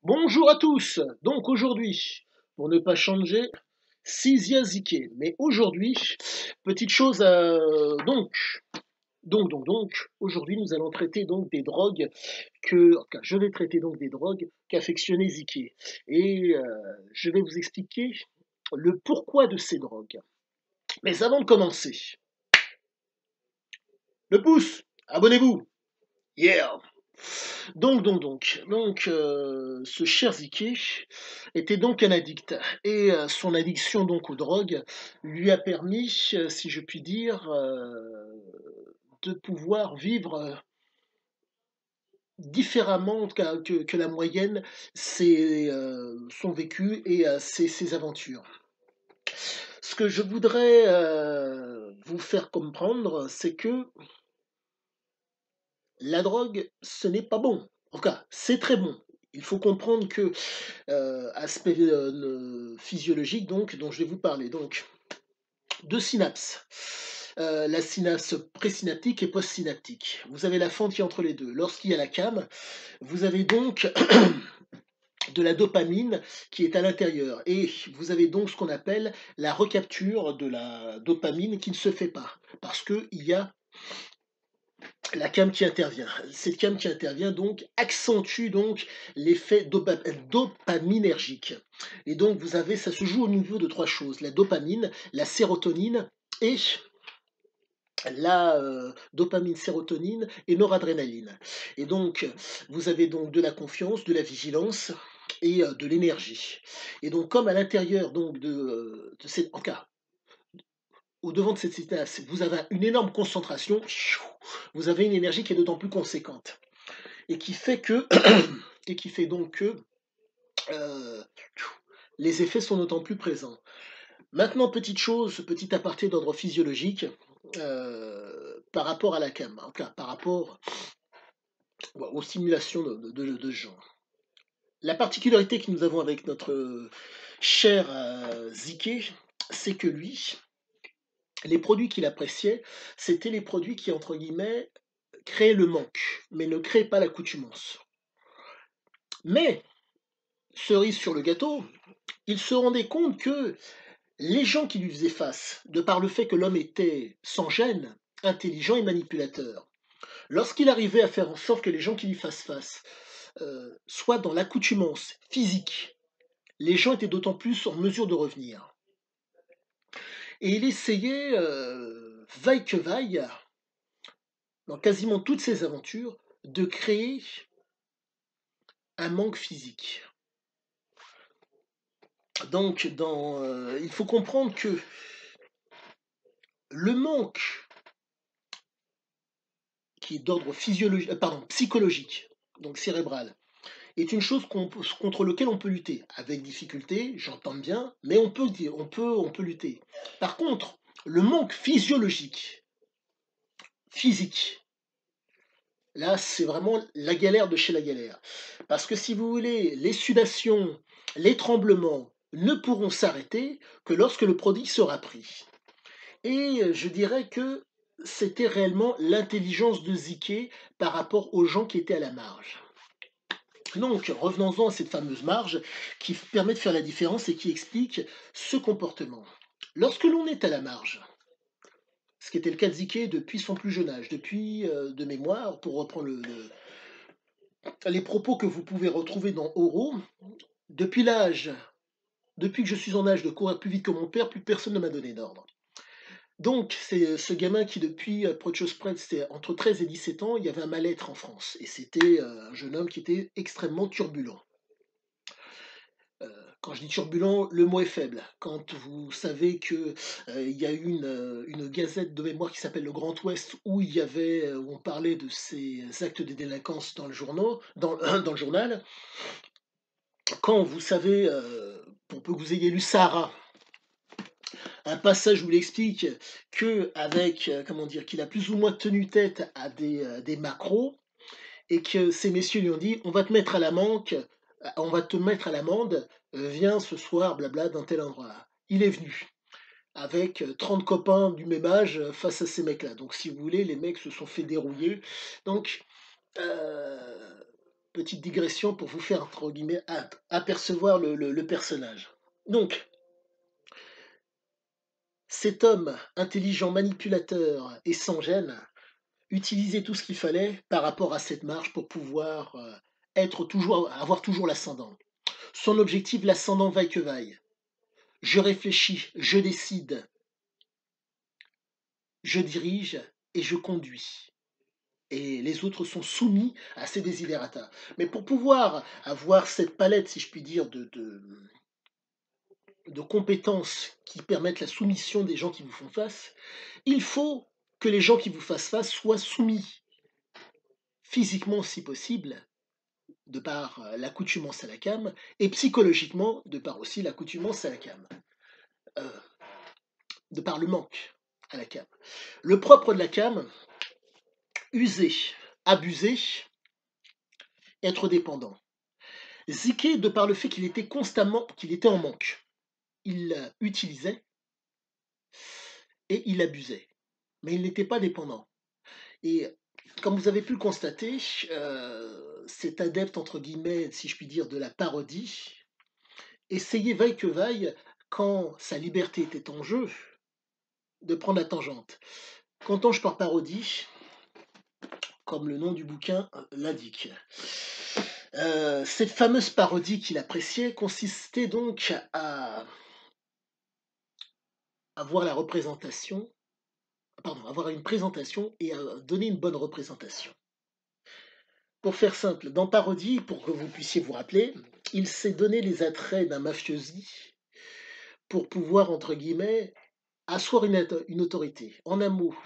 Bonjour à tous. Donc aujourd'hui, pour ne pas changer, Sizia Ziké. Mais aujourd'hui, petite chose donc, aujourd'hui nous allons traiter donc des drogues enfin, je vais traiter donc des drogues qu'affectionnait Ziké. Et je vais vous expliquer le pourquoi de ces drogues. Mais avant de commencer, le pouce, abonnez-vous. Yeah. Ce cher Ziké était donc un addict et son addiction donc aux drogues lui a permis, si je puis dire, de pouvoir vivre différemment en tout cas, que la moyenne son vécu et ses aventures. Ce que je voudrais vous faire comprendre, c'est que la drogue, ce n'est pas bon. En tout cas, c'est très bon. Il faut comprendre que aspect physiologique donc dont je vais vous parler. Donc, deux synapses. La synapse présynaptique et postsynaptique. Vous avez la fente qui est entre les deux. Lorsqu'il y a la cam, vous avez donc de la dopamine qui est à l'intérieur. Et vous avez donc ce qu'on appelle la recapture de la dopamine qui ne se fait pas. Parce qu'il y a la cam qui intervient. Cette cam qui intervient donc accentue donc l'effet dopaminergique. Et donc vous avez, ça se joue au niveau de trois choses, la dopamine, la sérotonine et la dopamine, sérotonine et noradrénaline. Et donc vous avez donc de la confiance, de la vigilance et de l'énergie. Et donc comme à l'intérieur donc de cette, en cas, au devant de cette synapse, vous avez une énorme concentration, vous avez une énergie qui est d'autant plus conséquente et qui fait que et qui fait donc que euh, les effets sont d'autant plus présents. Maintenant, petite chose, petit aparté d'ordre physiologique par rapport à la cam, en cas, par rapport aux simulations de genre. La particularité que nous avons avec notre cher Ziké, c'est que lui, les produits qu'il appréciait, c'était les produits qui, entre guillemets, créaient le manque, mais ne créaient pas l'accoutumance. Mais, cerise sur le gâteau, il se rendait compte que les gens qui lui faisaient face, de par le fait que l'homme était sans gêne, intelligent et manipulateur, lorsqu'il arrivait à faire en sorte que les gens qui lui fassent face soient dans l'accoutumance physique, les gens étaient d'autant plus en mesure de revenir. Et il essayait, vaille que vaille, dans quasiment toutes ses aventures, de créer un manque physique. Donc, il faut comprendre que le manque qui est d'ordre psychologique, donc cérébral, est une chose contre laquelle on peut lutter. Avec difficulté, j'entends bien, mais on peut lutter. Par contre, le manque physique, là, c'est vraiment la galère de chez la galère. Parce que si vous voulez, les sudations, les tremblements ne pourront s'arrêter que lorsque le produit sera pris. Et je dirais que c'était réellement l'intelligence de Ziké par rapport aux gens qui étaient à la marge. Donc, revenons-en à cette fameuse marge qui permet de faire la différence et qui explique ce comportement. Lorsque l'on est à la marge, ce qui était le cas de Ziké depuis son plus jeune âge, depuis de mémoire, pour reprendre les propos que vous pouvez retrouver dans Oro, depuis l'âge, depuis que je suis en âge de courir plus vite que mon père, plus personne ne m'a donné d'ordre. Donc, c'est ce gamin qui, depuis Prochos Press, c'était entre 13 et 17 ans, il y avait un mal-être en France. Et c'était un jeune homme qui était extrêmement turbulent. Quand je dis turbulent, le mot est faible. Quand vous savez que il y a eu une gazette de mémoire qui s'appelle Le Grand Ouest où où on parlait de ces actes de délinquance dans le dans le journal, quand vous savez, pour peu que vous ayez lu Sahara, un passage où il explique que avec comment dire, qu'il a plus ou moins tenu tête à des macros et que ces messieurs lui ont dit on va te mettre à la manque, on va te mettre à l'amende, viens ce soir, blabla, dans tel endroit. Il est venu avec 30 copains du même âge face à ces mecs-là. Donc si vous voulez, les mecs se sont fait dérouiller. Donc euh, petite digression pour vous faire, entre guillemets, apercevoir le personnage. Donc, cet homme intelligent, manipulateur et sans gêne utilisait tout ce qu'il fallait par rapport à cette marche pour pouvoir avoir toujours l'ascendant. Son objectif, l'ascendant vaille que vaille. Je réfléchis, je décide, je dirige et je conduis. Et les autres sont soumis à ces desiderata. Mais pour pouvoir avoir cette palette, si je puis dire, de compétences qui permettent la soumission des gens qui vous font face, il faut que les gens qui vous fassent face soient soumis physiquement si possible, de par l'accoutumance à la cam, et psychologiquement, de par aussi l'accoutumance à la cam, euh, de par le manque à la cam. Le propre de la cam, user, abuser, être dépendant. Ziké, de par le fait qu'il était en manque, il utilisait et il abusait, mais il n'était pas dépendant. Et comme vous avez pu le constater, cet adepte, entre guillemets, si je puis dire, de la parodie, essayait vaille que vaille, quand sa liberté était en jeu, de prendre la tangente. Qu'entends je par parodie? Comme le nom du bouquin l'indique. Cette fameuse parodie qu'il appréciait consistait donc à avoir la représentation, pardon, avoir une présentation et à donner une bonne représentation. Pour faire simple, dans parodie, pour que vous puissiez vous rappeler, il s'est donné les attraits d'un mafiosi pour pouvoir, entre guillemets, asseoir une autorité. En un mot,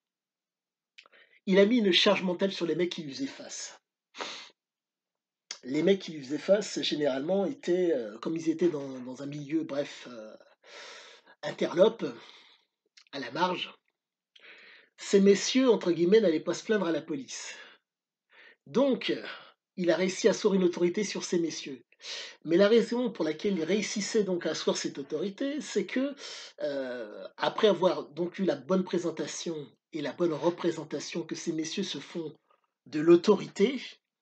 il a mis une charge mentale sur les mecs qui lui faisaient face. Les mecs qui lui faisaient face, généralement, étaient, comme ils étaient dans un milieu, bref, interlope, à la marge, ces messieurs, entre guillemets, n'allaient pas se plaindre à la police. Donc, il a réussi à asseoir une autorité sur ces messieurs. Mais la raison pour laquelle il réussissait donc à asseoir cette autorité, c'est que, après avoir donc eu la bonne présentation et la bonne représentation que ces messieurs se font de l'autorité,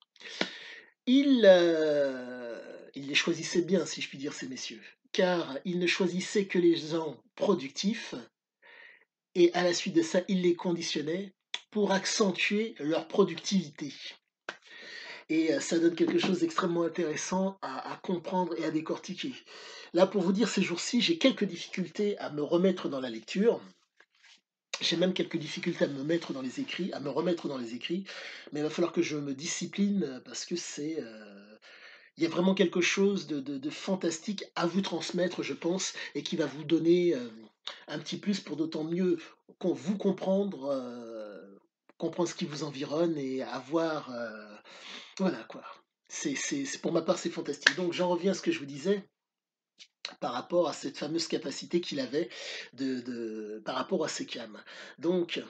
il les choisissait bien, si je puis dire, ces messieurs, car il ne choisissait que les gens productifs, et à la suite de ça, il les conditionnait pour accentuer leur productivité. Et ça donne quelque chose d'extrêmement intéressant à comprendre et à décortiquer. Là, pour vous dire, ces jours-ci, j'ai quelques difficultés à me remettre dans la lecture. J'ai même quelques difficultés à me mettre dans les écrits, à me remettre dans les écrits, mais il va falloir que je me discipline parce que il y a vraiment quelque chose de fantastique à vous transmettre, je pense, et qui va vous donner un petit plus pour d'autant mieux vous comprendre ce qui vous environne et avoir, voilà quoi. Pour ma part, c'est fantastique. Donc j'en reviens à ce que je vous disais par rapport à cette fameuse capacité qu'il avait par rapport à ses cams. Donc,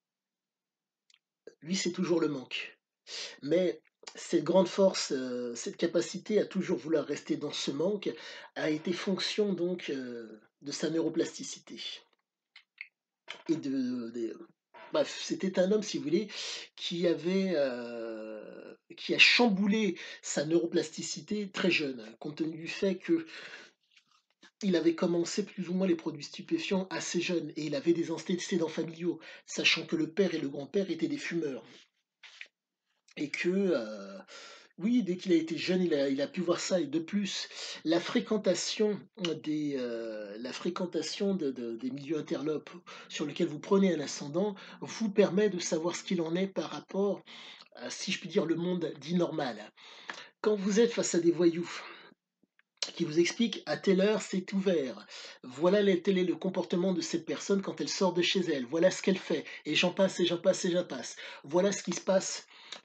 lui, c'est toujours le manque. Mais cette grande force, cette capacité à toujours vouloir rester dans ce manque, a été fonction donc de sa neuroplasticité. Et bref, c'était un homme, si vous voulez, qui a chamboulé sa neuroplasticité très jeune, compte tenu du fait que il avait commencé plus ou moins les produits stupéfiants assez jeune et il avait des antécédents familiaux, sachant que le père et le grand-père étaient des fumeurs. Et que, oui, dès qu'il a été jeune, il a pu voir ça. Et de plus, la fréquentation des milieux interlopes sur lesquels vous prenez un ascendant vous permet de savoir ce qu'il en est par rapport à, si je puis dire, le monde dit normal. Quand vous êtes face à des voyous, qui vous explique à telle heure c'est ouvert. Voilà tel est le comportement de cette personne quand elle sort de chez elle. Voilà ce qu'elle fait. Et j'en passe et j'en passe et j'en passe. Voilà ce qui se passe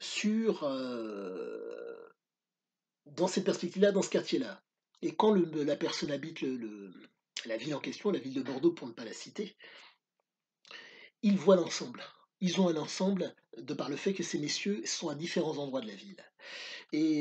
dans cette perspective-là, dans ce quartier-là. Et quand la personne habite la ville en question, la ville de Bordeaux pour ne pas la citer, ils voient l'ensemble. Ils ont un ensemble de par le fait que ces messieurs sont à différents endroits de la ville. Et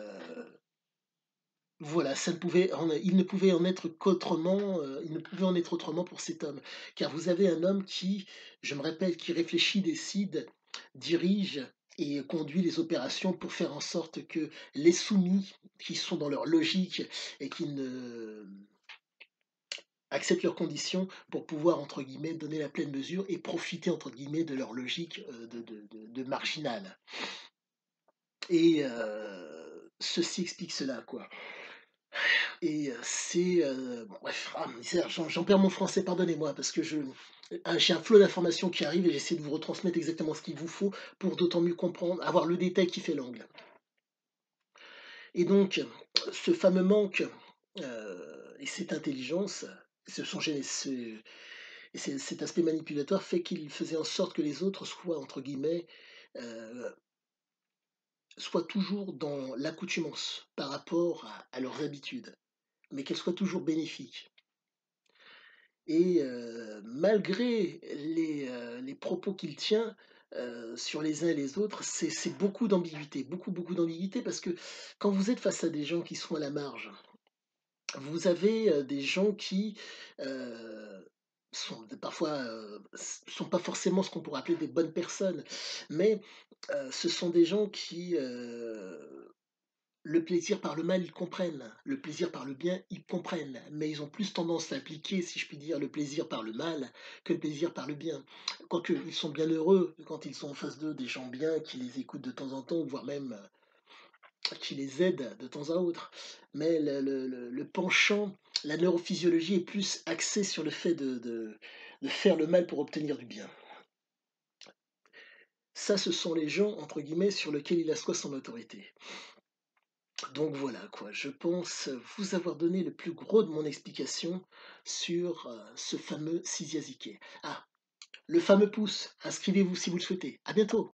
voilà, il ne pouvait en être qu'autrement, il ne pouvait en être autrement pour cet homme. Car vous avez un homme qui, je me répète, qui réfléchit, décide, dirige et conduit les opérations pour faire en sorte que les soumis, qui sont dans leur logique et qui ne acceptent leurs conditions pour pouvoir, entre guillemets, «donner la pleine mesure» et profiter, entre guillemets, de leur logique, de marginal et ceci explique cela, quoi et c'est, bon bref, ah misère, j'en perds mon français, pardonnez-moi parce que j'ai un flot d'informations qui arrive et j'essaie de vous retransmettre exactement ce qu'il vous faut pour d'autant mieux comprendre, avoir le détail qui fait l'angle et donc ce fameux manque, et cette intelligence, ce sont gé ce et cet aspect manipulatoire fait qu'il faisait en sorte que les autres soient, entre guillemets, heu, soient toujours dans l'accoutumance par rapport à leurs habitudes, mais qu'elles soient toujours bénéfiques. Et malgré les propos qu'il tient, sur les uns et les autres, c'est beaucoup d'ambiguïté, beaucoup, beaucoup d'ambiguïté parce que quand vous êtes face à des gens qui sont à la marge, vous avez, des gens qui, sont parfois, sont pas forcément ce qu'on pourrait appeler des bonnes personnes, mais ce sont des gens qui, le plaisir par le mal, ils comprennent. Le plaisir par le bien, ils comprennent. Mais ils ont plus tendance à appliquer, si je puis dire, le plaisir par le mal que le plaisir par le bien. Quoique, ils sont bien heureux quand ils sont en face d'eux des gens bien qui les écoutent de temps en temps, voire même qui les aident de temps à autre. Mais le penchant, la neurophysiologie est plus axée sur le fait de faire le mal pour obtenir du bien. Ça, ce sont les gens, entre guillemets, sur lesquels il assoit son autorité. Donc voilà quoi, je pense vous avoir donné le plus gros de mon explication sur, ce fameux Siziaziké. Ah, le fameux pouce, inscrivez-vous si vous le souhaitez. À bientôt.